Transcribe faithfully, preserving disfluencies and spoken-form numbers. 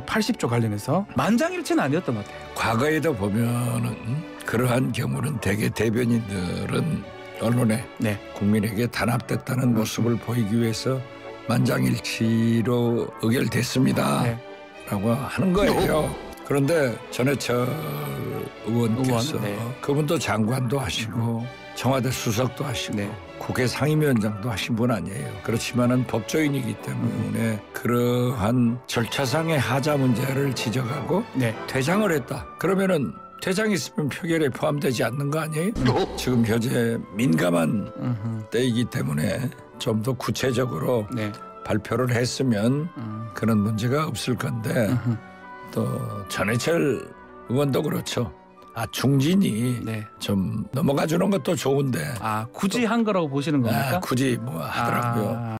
팔십 조 관련해서 만장일치는 아니었던 것 같아요. 과거에도 보면은 그러한 경우는 대개 대변인들은 언론에 네. 국민에게 단합됐다는 모습을 보이기 위해서 만장일치로 의결됐습니다. 네. 라고 하는 거예요. 그런데 전해철 의원께서 의원, 네. 그분도 장관도 하시고 청와대 수석도 하시고 네. 국회 상임위원장도 하신 분 아니에요. 그렇지만은 법조인이기 때문에 그러한 절차상의 하자 문제를 지적하고 네. 퇴장을 했다. 그러면은 퇴장이 있으면 표결에 포함되지 않는 거 아니에요? 지금 현재 민감한 음흠. 때이기 때문에 좀 더 구체적으로 네. 발표를 했으면 음. 그런 문제가 없을 건데 음흠. 또 전해철 의원도 그렇죠. 아 중진이 네. 좀 넘어가 주는 것도 좋은데 아 굳이 한 거라고 보시는 겁니까? 아, 굳이 뭐 하더라고요. 아.